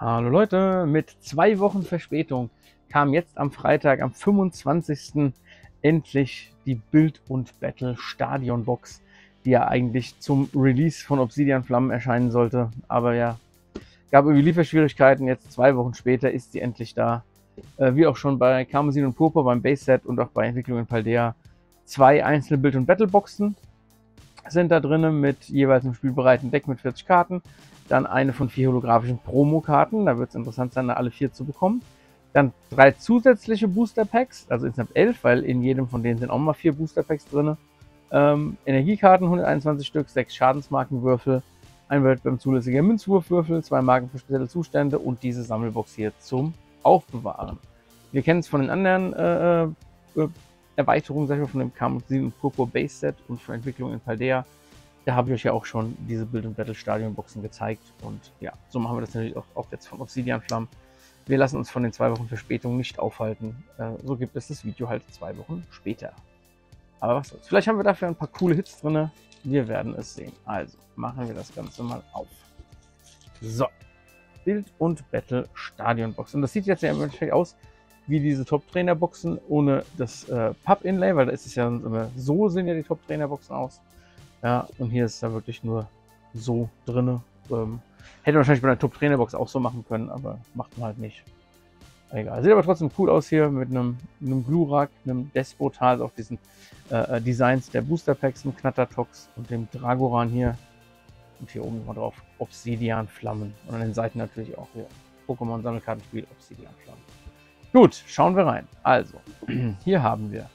Hallo Leute, mit 2 Wochen Verspätung kam jetzt am Freitag, am 25. endlich die Build und Battle Stadion Box, die ja eigentlich zum Release von Obsidian Flammen erscheinen sollte. Aber ja, gab irgendwie Lieferschwierigkeiten. Jetzt 2 Wochen später ist sie endlich da. Wie auch schon bei Karmesin und Purpur beim Base Set und auch bei Entwicklung in Paldea. 2 einzelne Build- und Battle Boxen sind da drin mit jeweils einem spielbereiten Deck mit 40 Karten. Dann eine von 4 holographischen Promo-Karten. Da wird es interessant sein, alle 4 zu bekommen. Dann 3 zusätzliche Booster-Packs, also insgesamt 11, weil in jedem von denen sind auch mal 4 Booster-Packs drin. Energiekarten 121 Stück, 6 Schadensmarkenwürfel, ein Welt beim zulässiger Münzwurfwürfel, 2 Marken für spezielle Zustände und diese Sammelbox hier zum Aufbewahren. Wir kennen es von den anderen Erweiterungen, sag ich mal, von dem Karmesin und Purpur Base Set und von Entwicklung in Paldea. Da habe ich euch ja auch schon diese Build- und Battle Stadion Boxen gezeigt. Und ja, so machen wir das natürlich auch jetzt von Obsidian Flammen. Wir lassen uns von den 2 Wochen Verspätung nicht aufhalten. So gibt es das Video halt 2 Wochen später. Aber was soll's. Vielleicht haben wir dafür ein paar coole Hits drin. Wir werden es sehen. Also machen wir das Ganze mal auf. So. Build und Battle Stadion Box. Und das sieht jetzt ja im Endeffekt aus wie diese Top-Trainer-Boxen ohne das Pub-Inlay, weil da ist es ja immer so, sehen ja die Top-Trainer-Boxen aus. Ja, und hier ist da wirklich nur so drin. Hätte wahrscheinlich bei einer Top-Trainer-Box auch so machen können, aber macht man halt nicht. Egal. Sieht aber trotzdem cool aus hier mit einem Glurak, einem Despotar, also auch diesen Designs der Booster Packs, dem Knattertox und dem Dragoran hier. Und hier oben mal drauf Obsidian Flammen. Und an den Seiten natürlich auch hier Pokémon Sammelkartenspiel Obsidian Flammen. Gut, schauen wir rein. Also, hier haben wir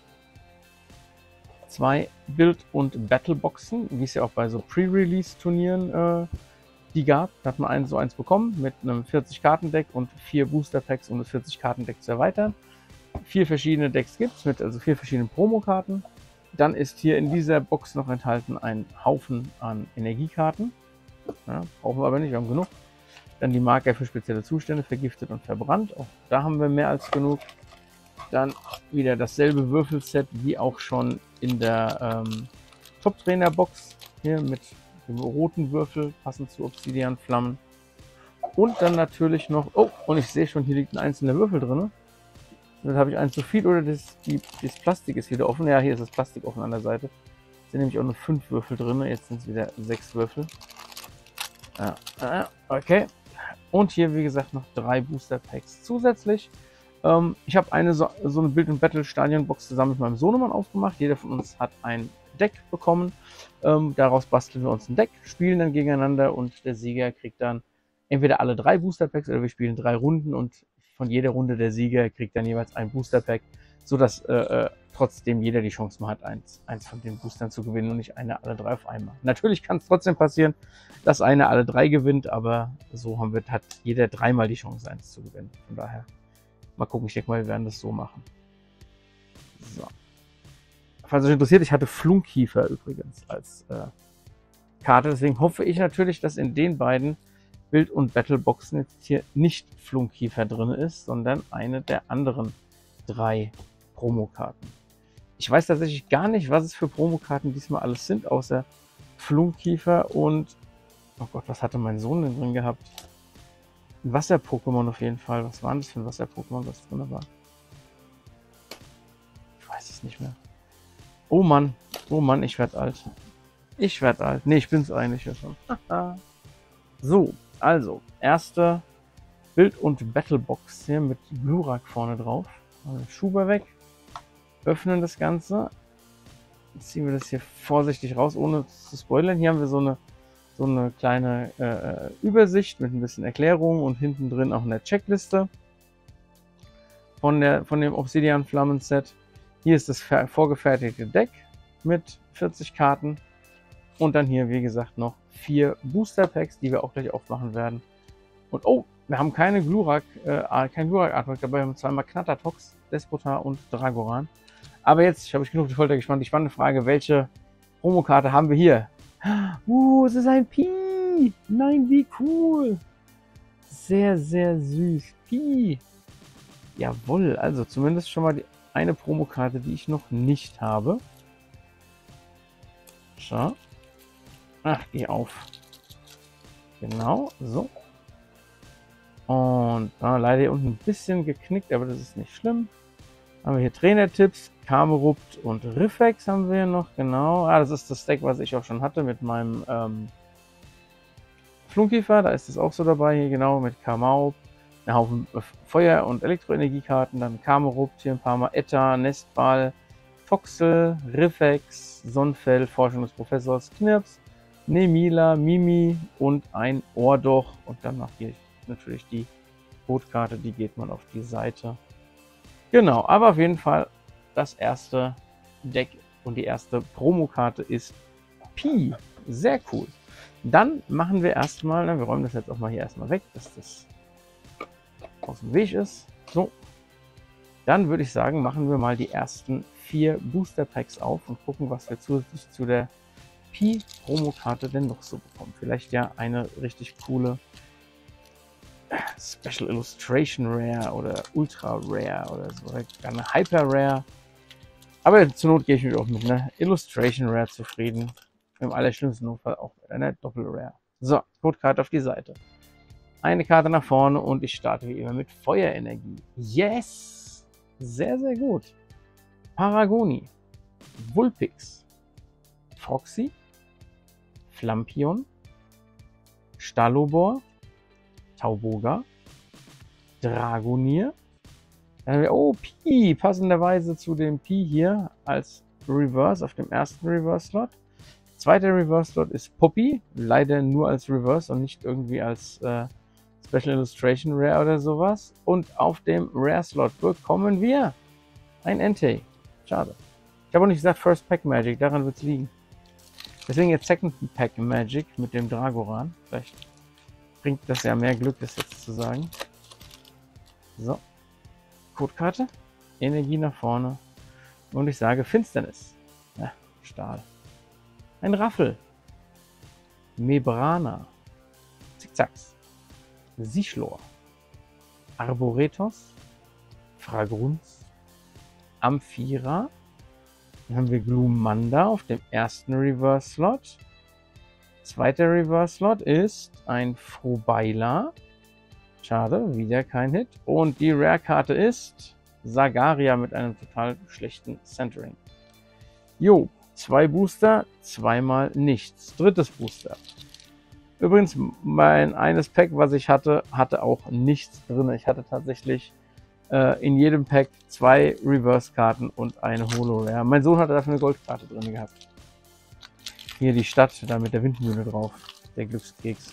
2 Build- und Battle-Boxen, wie es ja auch bei so Pre-Release-Turnieren die gab. Da hat man so eins bekommen mit einem 40-Karten-Deck und 4 Booster-Packs, um das 40-Karten-Deck zu erweitern. 4 verschiedene Decks gibt es mit also 4 verschiedenen Promokarten. Dann ist hier in dieser Box noch enthalten ein Haufen an Energiekarten. Ja, brauchen wir aber nicht, wir haben genug. Dann die Marker für spezielle Zustände, vergiftet und verbrannt. Auch da haben wir mehr als genug. Dann wieder dasselbe Würfelset wie auch schon in der Top-Trainer-Box. Hier mit dem roten Würfel, passend zu Obsidian Flammen. Und dann natürlich noch, oh, und ich sehe schon, hier liegt ein einzelner Würfel drin. Dann habe ich eins zu viel oder das Plastik ist wieder offen. Ja, hier ist das Plastik offen an der Seite. Es sind nämlich auch nur 5 Würfel drin. Jetzt sind es wieder 6 Würfel. Okay. Und hier, wie gesagt, noch 3 Booster Packs zusätzlich. Ich habe so eine Build- und Battle-Stadion-Box zusammen mit meinem Sohnemann aufgemacht. Jeder von uns hat ein Deck bekommen. Daraus basteln wir uns ein Deck, spielen dann gegeneinander und der Sieger kriegt dann entweder alle 3 Booster Packs oder wir spielen 3 Runden und von jeder Runde der Sieger kriegt dann jeweils ein Booster Pack, sodass trotzdem jeder die Chance mal hat, eins von den Boostern zu gewinnen und nicht alle 3 auf einmal. Natürlich kann es trotzdem passieren, dass einer alle 3 gewinnt, aber so hat jeder 3-mal die Chance, eins zu gewinnen. Von daher, mal gucken, ich denke mal, wir werden das so machen. So. Falls euch interessiert, ich hatte Flunkiefer übrigens als Karte, deswegen hoffe ich natürlich, dass in den beiden Build- und Battle-Boxen jetzt hier nicht Flunkiefer drin ist, sondern eine der anderen 3 Promokarten. Ich weiß tatsächlich gar nicht, was es für Promokarten diesmal alles sind, außer Flunkiefer und, oh Gott, was hatte mein Sohn denn drin gehabt? Ein Wasser-Pokémon auf jeden Fall. Was war das für ein Wasser-Pokémon, was drin war? Ich weiß es nicht mehr. Oh Mann, ich werde alt. Ich werde alt. Ne, ich bin's eigentlich ja schon. So, also, erste Build- und Battle-Box hier mit Glurak vorne drauf. Schuber weg. Öffnen das Ganze. Jetzt ziehen wir das hier vorsichtig raus, ohne zu spoilern. Hier haben wir so eine kleine Übersicht mit ein bisschen Erklärung und hinten drin auch eine Checkliste von dem Obsidian Flammen Set. Hier ist das vorgefertigte Deck mit 40 Karten und dann hier, wie gesagt, noch 4 Booster Packs, die wir auch gleich aufmachen werden. Und oh, wir haben kein Glurak Artwork dabei, wir haben zweimal Knattertox, Despotar und Dragoran. Aber jetzt, ich habe genug die Folter gespannt. Die spannende Frage, welche Promokarte haben wir hier? Es ist ein Pi! Nein, wie cool! Sehr, sehr süß. Pi! Jawohl, also zumindest schon mal eine Promokarte, die ich noch nicht habe. Schau. Ach, geh auf. Genau, so. Und leider hier unten ein bisschen geknickt, aber das ist nicht schlimm. Haben wir hier Trainertipps, Camerupt und Riffex haben wir noch, genau. Das ist das Deck, was ich auch schon hatte mit meinem Flunkiefer. Da ist es auch so dabei, hier genau mit Kamaup. Ein Haufen Feuer- und Elektroenergiekarten, dann Camerupt, hier ein paar Mal Etta, Nestball, Toxel, Riffex, Sonnenfell, Forschung des Professors, Knirps, Nemila, Mimi und ein Ohrdoch. Und dann noch hier natürlich die Codekarte, die geht man auf die Seite. Genau, aber auf jeden Fall das erste Deck und die erste Promokarte ist Pi. Sehr cool. Dann machen wir erstmal, wir räumen das jetzt auch mal hier erstmal weg, dass das aus dem Weg ist. So, dann würde ich sagen, machen wir mal die ersten 4 Booster Packs auf und gucken, was wir zusätzlich zu der Pi-Promokarte denn noch so bekommen. Vielleicht ja eine richtig coole Special Illustration Rare oder Ultra Rare oder so, oder gar eine Hyper Rare. Aber zur Not gehe ich mich auch mit einer Illustration Rare zufrieden. Im allerschlimmsten Fall auch mit einer Doppel Rare. So, Codekarte auf die Seite. Eine Karte nach vorne und ich starte wie immer mit Feuerenergie. Yes! Sehr, sehr gut. Paragoni, Vulpix, Froxy, Flampion, Stalobor, Tauboga, Dragonier. Dann haben wir, oh, Pi, passenderweise zu dem Pi hier als Reverse auf dem ersten Reverse-Slot. Zweiter Reverse-Slot ist Poppy, leider nur als Reverse und nicht irgendwie als Special Illustration Rare oder sowas. Und auf dem Rare-Slot bekommen wir ein Entei. Schade. Ich habe auch nicht gesagt First Pack Magic, daran wird es liegen. Deswegen jetzt Second Pack Magic mit dem Dragoran. Vielleicht bringt das ja mehr Glück, das jetzt zu sagen. So. Codekarte. Energie nach vorne. Und ich sage Finsternis. Ja, Stahl. Ein Raffel. Mebrana. Zickzacks. Sichlor. Arboretos. Fragrunz. Amphira. Dann haben wir Glumanda auf dem ersten Reverse-Slot. Zweiter Reverse-Slot ist ein Frobaila. Schade, wieder kein Hit. Und die Rare-Karte ist Sagaria mit einem total schlechten Centering. Jo, 2 Booster, zweimal nichts. Drittes Booster. Übrigens, mein eines Pack, was ich hatte, hatte auch nichts drin. Ich hatte tatsächlich in jedem Pack 2 Reverse-Karten und eine Holo-Rare. Mein Sohn hatte dafür eine Goldkarte drin gehabt. Hier die Stadt, da mit der Windmühle drauf. Der Glückskeks.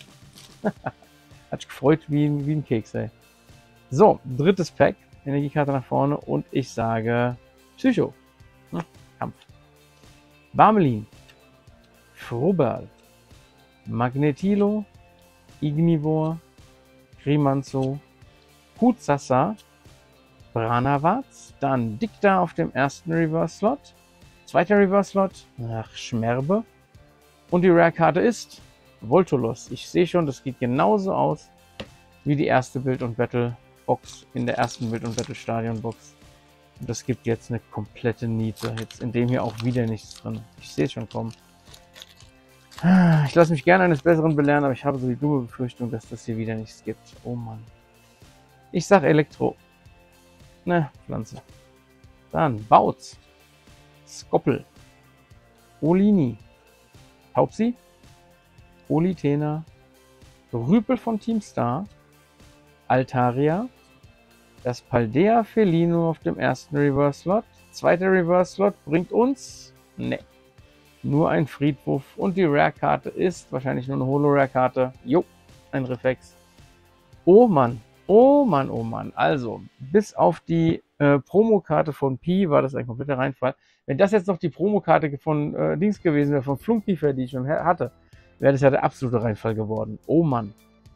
Hat sich gefreut wie ein Keks, ey. So, drittes Pack. Energiekarte nach vorne und ich sage Psycho. Kampf. Barmelin. Frobal. Magnetilo. Ignivor. Grimanzo. Kutsassa. Branavaz, dann Dicta auf dem ersten Reverse-Slot, zweiter Reverse-Slot, Schmerbe und die Rare-Karte ist Voltolos. Ich sehe schon, das geht genauso aus wie die erste Build- und Battle-Box in der ersten Build- und Battle-Stadion-Box. Und das gibt jetzt eine komplette Niete. Jetzt in dem hier auch wieder nichts drin. Ich sehe es schon kommen. Ich lasse mich gerne eines Besseren belehren, aber ich habe so die dumme Befürchtung, dass das hier wieder nichts gibt. Oh Mann. Ich sag Elektro. Ne, Pflanze. Dann Bautz, Skoppel, Olini, Taubsi, Olitena, Rüpel von Team Star, Altaria, das Paldea Felino auf dem ersten Reverse-Slot. Zweiter Reverse-Slot bringt uns, ne, nur ein Friedhof und die Rare-Karte ist wahrscheinlich nur eine Holo-Rare-Karte. Jo, ein Reflex. Oh Mann. Oh Mann, oh Mann. Also, bis auf die Promokarte von Pi war das ein kompletter Reinfall. Wenn das jetzt noch die Promokarte von Dings gewesen wäre, von Flunkiefer, die ich schon hatte, wäre das ja der absolute Reinfall geworden. Oh Mann.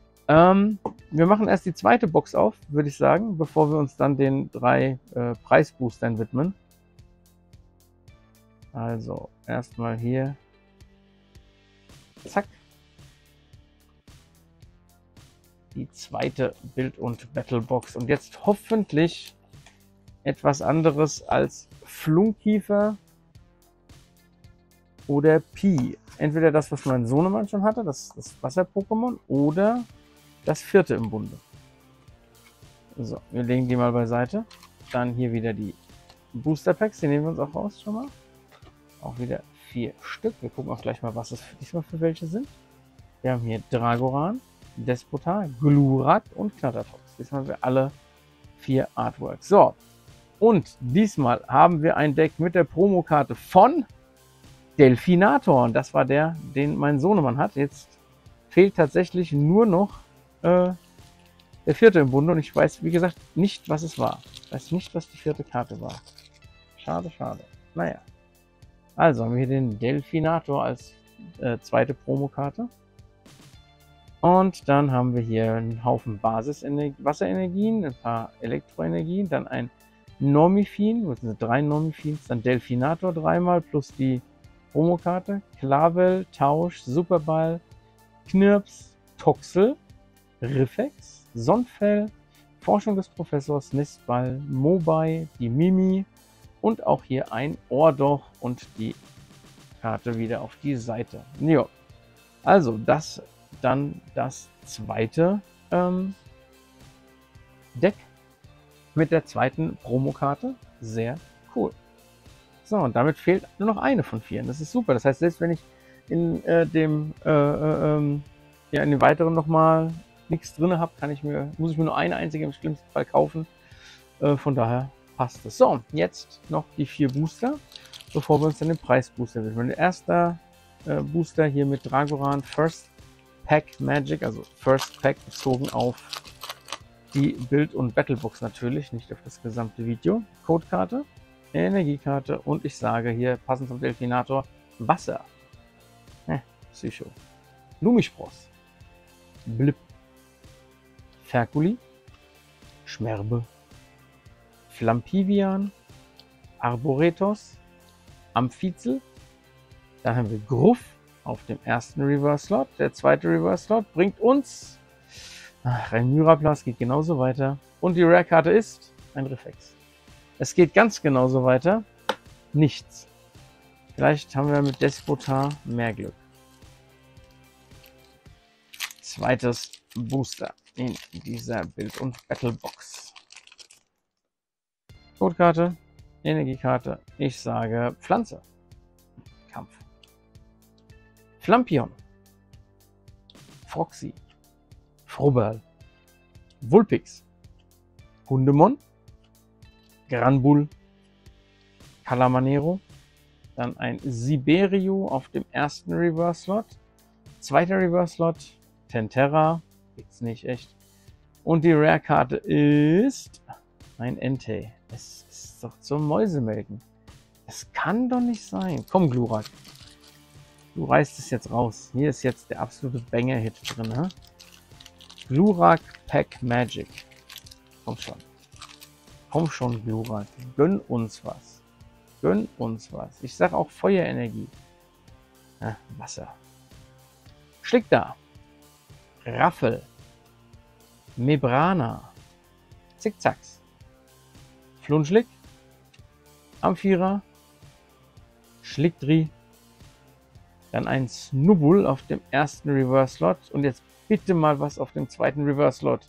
Wir machen erst die zweite Box auf, würde ich sagen, bevor wir uns dann den 3 Preisboostern widmen. Also, erstmal hier. Zack. Die zweite Bild- und Battlebox. Und jetzt hoffentlich etwas anderes als Flunkiefer oder Pi. Entweder das, was mein Sohnemann schon hatte, das Wasser-Pokémon, oder das vierte im Bunde. So, wir legen die mal beiseite. Dann hier wieder die Booster Packs, die nehmen wir uns auch raus schon mal. Auch wieder 4 Stück. Wir gucken auch gleich mal, was es diesmal für welche sind. Wir haben hier Dragoran, Despotar, Glurak und Knattertox. Diesmal haben wir alle 4 Artworks. So, und diesmal haben wir ein Deck mit der Promokarte von Delfinator. Und das war der, den mein Sohnemann hat. Jetzt fehlt tatsächlich nur noch der 4. im Bunde. Und ich weiß, wie gesagt, nicht, was es war. Ich weiß nicht, was die 4. Karte war. Schade, schade. Naja. Also haben wir hier den Delfinator als 2. Promokarte. Und dann haben wir hier einen Haufen Wasserenergien, ein paar Elektroenergien, dann ein Normifin, das sind 3 Normifins, dann Delfinator 3-mal plus die Promokarte, Clavel, Tausch, Superball, Knirps, Toxel, Riffex, Sonfell, Forschung des Professors, Nestball, Mobai, die Mimi und auch hier ein Ohrdoch und die Karte wieder auf die Seite. Jo. Also das dann das 2. Deck mit der 2. Promokarte. Sehr cool. So, und damit fehlt nur noch eine von 4. Das ist super. Das heißt, selbst wenn ich in dem weiteren nochmal nichts drin habe, muss ich mir nur eine einzige im schlimmsten Fall kaufen. Von daher passt es. So, jetzt noch die 4 Booster, bevor wir uns dann den Preisbooster widmen. Der erste Booster hier mit Dragoran First Pack Magic, also First Pack bezogen auf die Bild- und Battlebox natürlich, nicht auf das gesamte Video. Codekarte, Energiekarte und ich sage hier, passend zum Delfinator, Wasser. Psycho. Lumispross. Blip. Ferkuli. Schmerbe. Flampivian. Arboretos. Amphizel. Dann haben wir Gruff auf dem ersten Reverse Slot. Der 2. Reverse Slot bringt uns ein Myraplas, geht genauso weiter. Und die Rare-Karte ist ein Riffex. Es geht ganz genauso weiter. Nichts. Vielleicht haben wir mit Despotar mehr Glück. 2. Booster in dieser Bild- und Battlebox. Codekarte, Energiekarte. Ich sage Pflanze. Kampf. Flampion. Froxy. Frobal. Vulpix. Hundemon. Granbull. Calamanero. Dann ein Siberio auf dem ersten Reverse Slot. 2. Reverse Slot. Tenterra. Gibt's nicht echt. Und die Rare-Karte ist ein Entei. Es ist doch zum Mäusemelken. Es kann doch nicht sein. Komm, Glurak. Du reißt es jetzt raus. Hier ist jetzt der absolute Banger-Hit drin. Hä? Glurak Pack Magic. Komm schon. Komm schon, Glurak. Gönn uns was. Gönn uns was. Ich sag auch Feuerenergie. Wasser. Schlickda. Raffel. Mebrana. Zickzacks. Flunschlick. Amphira. Schlickdri. Dann ein Snubbul auf dem ersten Reverse Slot. Und jetzt bitte mal was auf dem 2. Reverse Slot.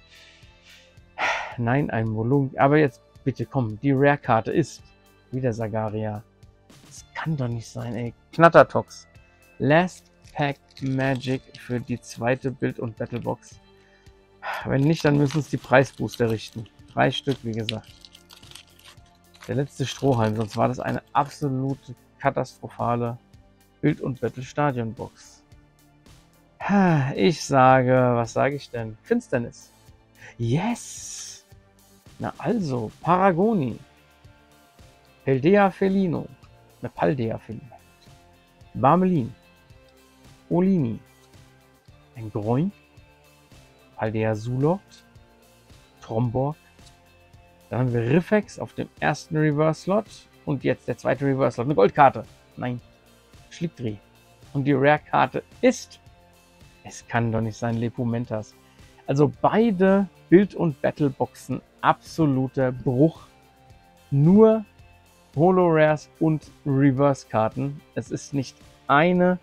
Nein, ein Molung. Aber jetzt bitte komm, die Rare-Karte ist wieder Sagaria. Das kann doch nicht sein, ey. Knattertox. Last Pack Magic für die 2. Bild- und Battlebox. Wenn nicht, dann müssen uns die Preisbooster richten. 3 Stück, wie gesagt. Der letzte Strohhalm, sonst war das eine absolute katastrophale Bild- und Battle-Stadion-Box. Ich sage, was sage ich denn? Finsternis. Yes! Na also, Paragoni. Paldea Felino. Paldea Felino. Barmelin. Olini. Ein Groink. Paldea Zulort. Tromborg. Dann haben wir Riffex auf dem ersten Reverse Slot. Und jetzt der 2. Reverse Slot. Eine Goldkarte. Nein. Schlickdri. Und die Rare-Karte ist... Es kann doch nicht sein, Lepumentas. Also beide Bild- und Battleboxen absoluter Bruch. Nur Holo-Rares und Reverse-Karten. Es ist nicht eine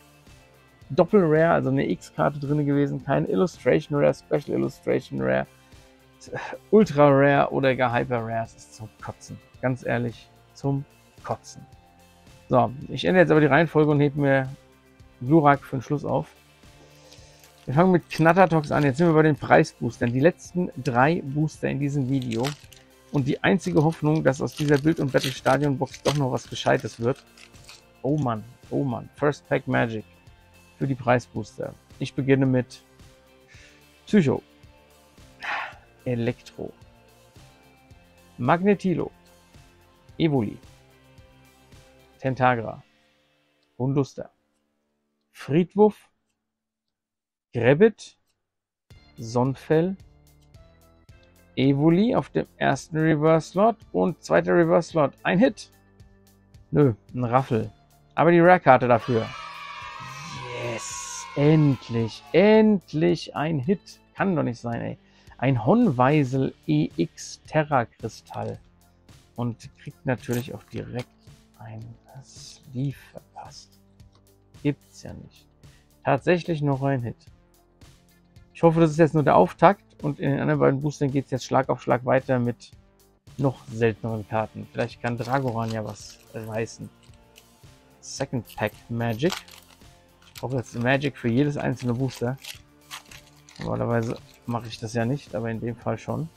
Doppel-Rare, also eine X-Karte drin gewesen. Keine Illustration Rare, Special Illustration Rare. Ultra Rare oder gar Hyper Rare. Es ist zum Kotzen. Ganz ehrlich, zum Kotzen. So, ich ändere jetzt aber die Reihenfolge und hebe mir Glurak für den Schluss auf. Wir fangen mit Knattertox an. Jetzt sind wir bei den Preisboostern. Die letzten 3 Booster in diesem Video. Und die einzige Hoffnung, dass aus dieser Bild- und Battle-Stadion-Box doch noch was Gescheites wird. Oh Mann, oh Mann. First Pack Magic für die Preisbooster. Ich beginne mit Psycho, Elektro, Magnetilo, Evoli, Tentagra, Hunduster, Friedwurf, Grabbit, Sonfell, Evoli auf dem ersten Reverse Slot und zweiter Reverse Slot. Ein Hit. Nö, ein Raffel. Aber die Rare-Karte dafür. Yes, endlich, endlich ein Hit. Kann doch nicht sein, ey. Ein Honweisel EX Terra-Kristall. Und kriegt natürlich auch direkt ein Sleeve verpasst. Gibt's ja nicht. Tatsächlich noch ein Hit. Ich hoffe, das ist jetzt nur der Auftakt und in den anderen beiden Boostern geht es jetzt Schlag auf Schlag weiter mit noch selteneren Karten. Vielleicht kann Dragoran ja was reißen. Second Pack Magic. Ich brauche jetzt Magic für jedes einzelne Booster. Normalerweise mache ich das ja nicht, aber in dem Fall schon.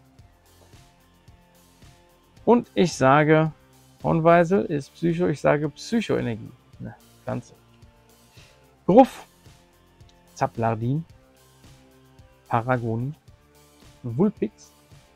Und ich sage, Hornweisel ist Psycho, ich sage Psychoenergie. Ne, Pflanze. Gruff, Zaplardin, Paragon, Vulpix,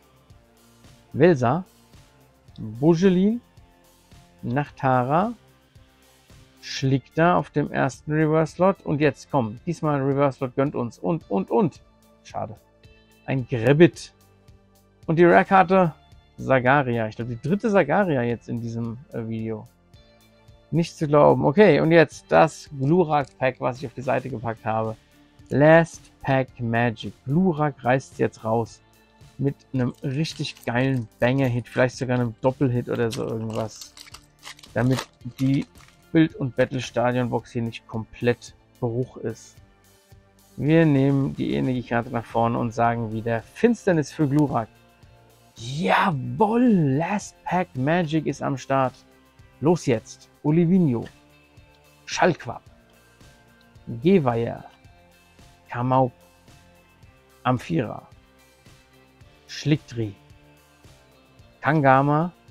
Velsa, Bogelin, Nachtara, Schlickter auf dem ersten Reverse Slot und jetzt komm, diesmal Reverse Slot gönnt uns und. Schade. Ein Grabbit. Und die Rare-Karte Sagaria. Ich glaube, die dritte Sagaria jetzt in diesem Video. Nicht zu glauben. Okay, und jetzt das Glurak-Pack, was ich auf die Seite gepackt habe. Last Pack Magic. Glurak reißt jetzt raus. Mit einem richtig geilen Banger-Hit. Vielleicht sogar einem Doppelhit oder so irgendwas. Damit die Bild- und Battle-Stadion-Box hier nicht komplett Bruch ist. Wir nehmen die Energiekarte nach vorne und sagen wieder Finsternis für Glurak. Jawohl, Last Pack Magic ist am Start. Los jetzt. Olivinho, Schallquapp, Geweiher, Kamaup, Amphira, Schliktri, Kangama,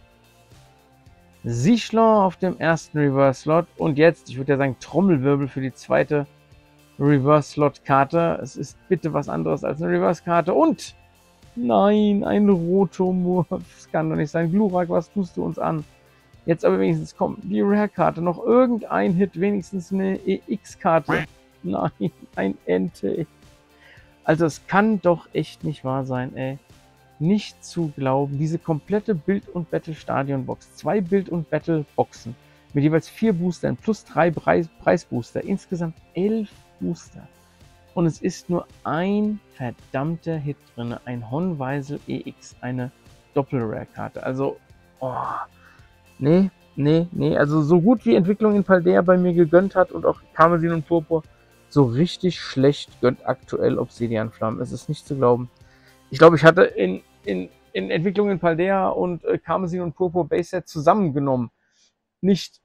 Sichlon auf dem ersten Reverse Slot und jetzt, ich würde ja sagen, Trommelwirbel für die zweite Reverse Slot Karte. Es ist bitte was anderes als eine Reverse Karte und nein, ein Rotomorph. Das kann doch nicht sein. Glurak, was tust du uns an? Jetzt aber wenigstens kommt die Rare-Karte, noch irgendein Hit, wenigstens eine EX-Karte. Nein, ein Ente. Also es kann doch echt nicht wahr sein, ey. Nicht zu glauben, diese komplette Bild- und Battle-Stadion-Box, 2 Bild- und Battle-Boxen mit jeweils 4 Boostern plus 3 Preisbooster, insgesamt 11 Booster. Und es ist nur ein verdammter Hit drin, ein Honweisel EX, eine Doppel-Rare-Karte. Also, oh, nee, also so gut wie Entwicklung in Paldea bei mir gegönnt hat und auch Karmesin und Purpur, so richtig schlecht gönnt aktuell Obsidian Flammen. Es ist nicht zu glauben. Ich glaube, ich hatte in Entwicklung in Paldea und Karmesin und Purpur Base Set zusammengenommen nicht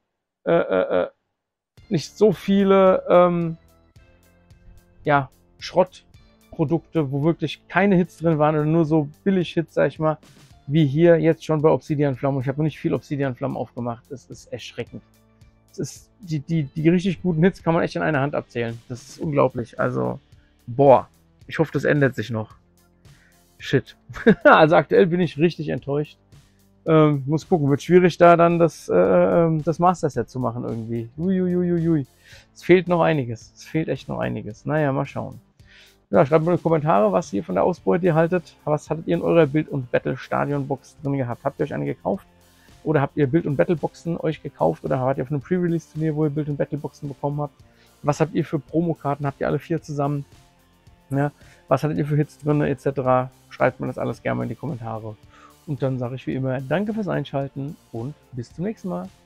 so viele ja, Schrottprodukte, wo wirklich keine Hits drin waren oder nur so Billig-Hits, sag ich mal, wie hier jetzt schon bei Obsidian Flammen. Ich habe noch nicht viel Obsidian Flammen aufgemacht. Das ist erschreckend. Das ist, die richtig guten Hits kann man echt in einer Hand abzählen. Das ist unglaublich. Also, boah. Ich hoffe, das ändert sich noch. Shit. Also aktuell bin ich richtig enttäuscht. Muss gucken, wird schwierig da dann das Master Set zu machen irgendwie. Uiuiuiui. Es fehlt noch einiges. Es fehlt echt noch einiges. Naja, mal schauen. Ja, schreibt mir in die Kommentare, was ihr von der Ausbeute ihr haltet. Was hattet ihr in eurer Bild- und Battle-Stadion-Box drin gehabt? Habt ihr euch eine gekauft? Oder habt ihr Bild- und Battle-Boxen euch gekauft? Oder wart ihr auf einem Pre-Release-Turnier, wo ihr Bild- und Battle-Boxen bekommen habt? Was habt ihr für Promokarten? Habt ihr alle 4 zusammen? Ja, was hattet ihr für Hits drin, etc.? Schreibt mir das alles gerne mal in die Kommentare. Und dann sage ich wie immer, danke fürs Einschalten und bis zum nächsten Mal.